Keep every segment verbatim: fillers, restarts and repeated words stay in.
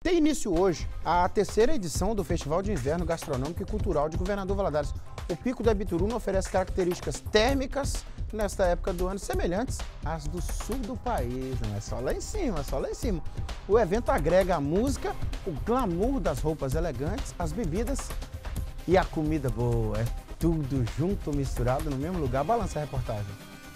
Tem início hoje a terceira edição do Festival de Inverno Gastronômico e Cultural de Governador Valadares. O Pico da Bituruna oferece características térmicas nesta época do ano semelhantes às do sul do país. Não é só lá em cima, é só lá em cima. O evento agrega a música, o glamour das roupas elegantes, as bebidas e a comida boa. É tudo junto, misturado no mesmo lugar. Balança a reportagem.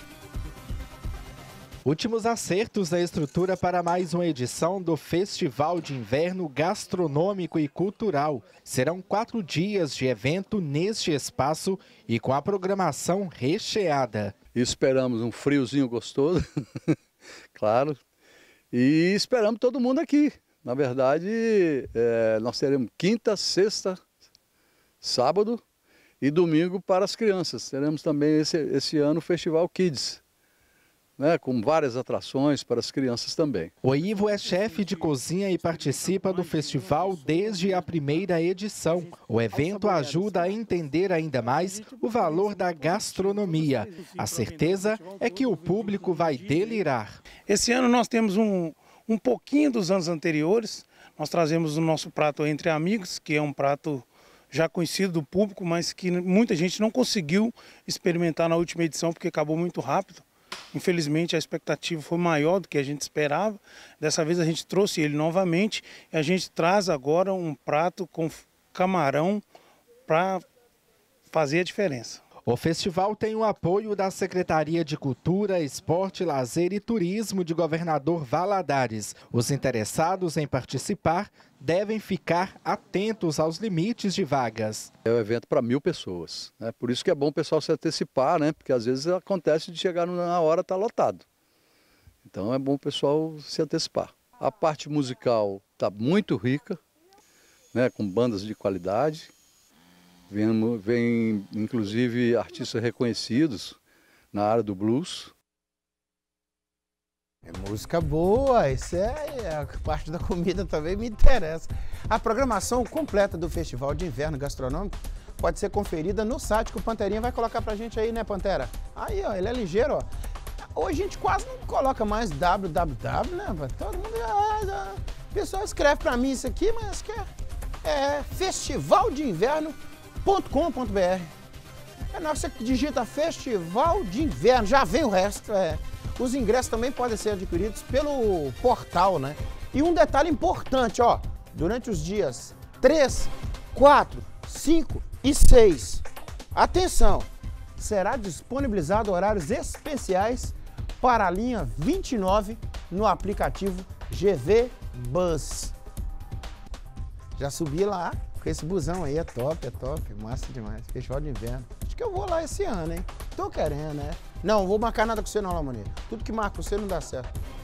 Últimos acertos da estrutura para mais uma edição do Festival de Inverno Gastronômico e Cultural. Serão quatro dias de evento neste espaço e com a programação recheada. Esperamos um friozinho gostoso, claro, e esperamos todo mundo aqui. Na verdade, é, nós teremos quinta, sexta, sábado e domingo para as crianças. Teremos também esse, esse ano o Festival Kids, né, com várias atrações para as crianças também. O Ivo é chefe de cozinha e participa do festival desde a primeira edição. O evento ajuda a entender ainda mais o valor da gastronomia. A certeza é que o público vai delirar. Esse ano nós temos um, um pouquinho dos anos anteriores. Nós trazemos o nosso prato Entre Amigos, que é um prato já conhecido do público, mas que muita gente não conseguiu experimentar na última edição porque acabou muito rápido. Infelizmente a expectativa foi maior do que a gente esperava. Dessa vez a gente trouxe ele novamente e a gente traz agora um prato com camarão para fazer a diferença. O festival tem o apoio da Secretaria de Cultura, Esporte, Lazer e Turismo de Governador Valadares. Os interessados em participar devem ficar atentos aos limites de vagas. É um evento para mil pessoas, né? Por isso que é bom o pessoal se antecipar, né? Porque às vezes acontece de chegar na hora tá lotado. Então é bom o pessoal se antecipar. A parte musical está muito rica, né? Com bandas de qualidade. Vem, vem, inclusive, artistas reconhecidos na área do blues. É música boa, isso é a parte da comida também me interessa. A programação completa do Festival de Inverno Gastronômico pode ser conferida no site que o Panterinha vai colocar pra gente aí, né, Pantera? Aí, ó, ele é ligeiro, ó. Hoje a gente quase não coloca mais www, né? Todo mundo, o pessoal escreve pra mim isso aqui, mas quer é festival de inverno ponto com ponto br. É, não, você digita Festival de Inverno, já vem o resto. É. Os ingressos também podem ser adquiridos pelo portal, né? E um detalhe importante, ó, durante os dias três, quatro, cinco e seis, atenção, será disponibilizado horários especiais para a linha vinte e nove no aplicativo G V Bus. Já subi lá. Com esse busão aí, é top, é top, massa demais. Festival de Inverno. Acho que eu vou lá esse ano, hein? Tô querendo, né? Não, vou marcar nada com você não, Lamoni. Tudo que marca com você não dá certo.